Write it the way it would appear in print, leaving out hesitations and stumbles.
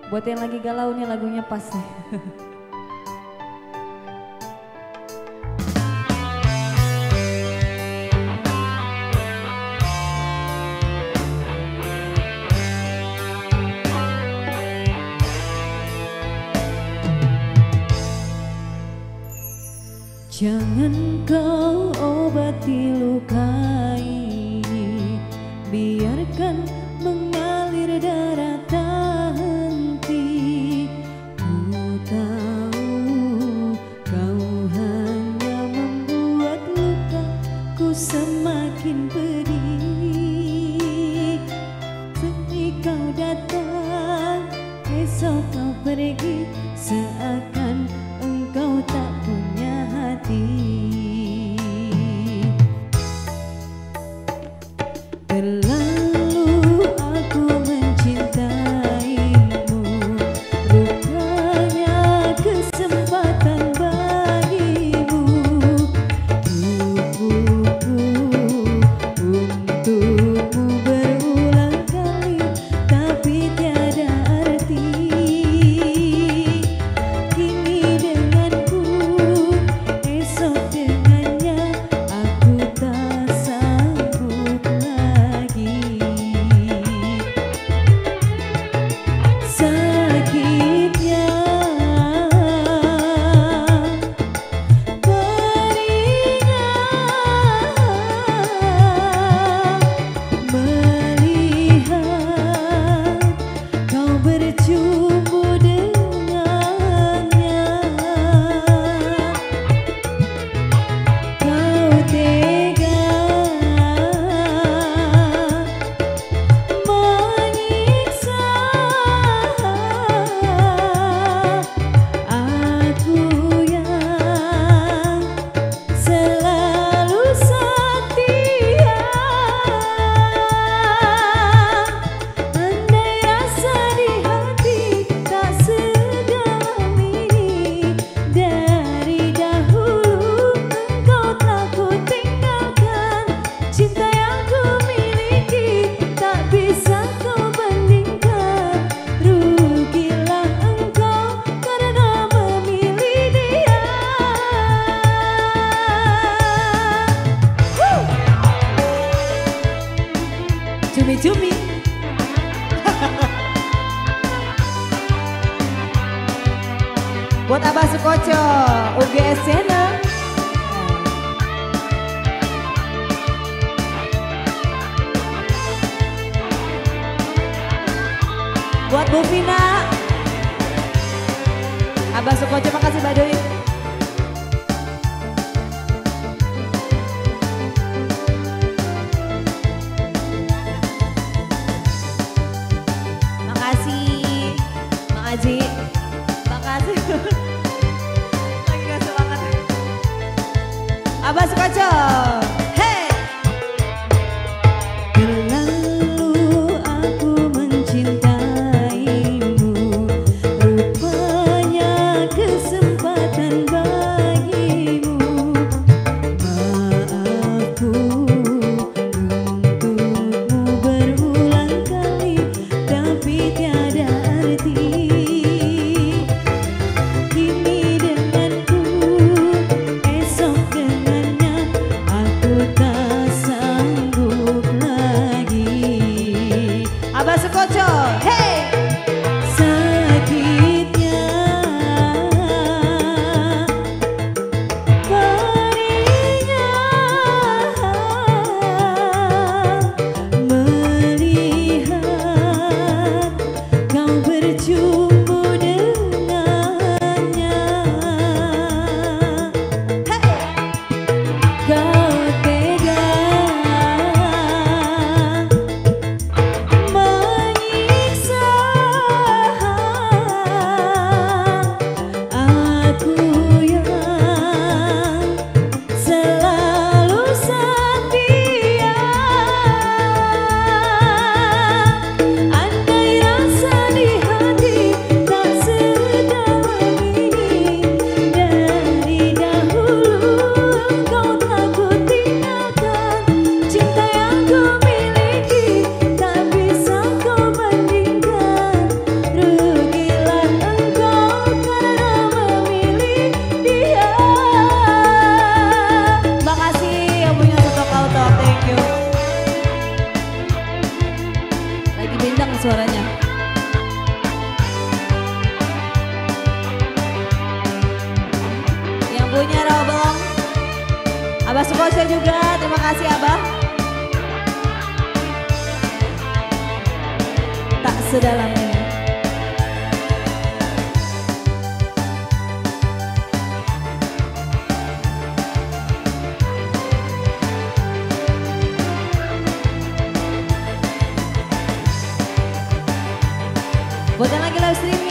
Buat yang lagi galau nih lagunya pas nih. Jangan kau obati luka ini, biarkan mengalir darah tak henti. Ku tahu kau hanya membuat lukaku semakin pedih. Seni kau datang, esok kau pergi, seakan engkau tak punya hati. Terlalu aku mencintaimu, rupanya kesempatan bagimu. Tubuhku untukmu berulang kali, tapi tiada arti. Kini denganku, esok dengannya, aku tak sanggup lagi. Sakitnya teringat melihat kau berjumpa dengannya. Kau tega menyiksa aku yang selalu setia. Andai rasa di hati tak sedalam ini, dari dahulu engkau telah ku tinggalkan. Cinta yang ku miliki tak bisa kau bandingkan. Rugilah engkau karena memilih dia. Cumi-cumi. Buat Abah Sukoco, UGS Channel. Buat Bu Vina, Abah Sukoco, makasih Baduy. Makasih, Mak Aji. Makasih. Lagi gak semangat. Abah Sukoco. Hey. Terlalu aku mencintaimu, rupanya kesempatan makasih Abah. Tak sedalam ini. Buat yang lagi live streaming.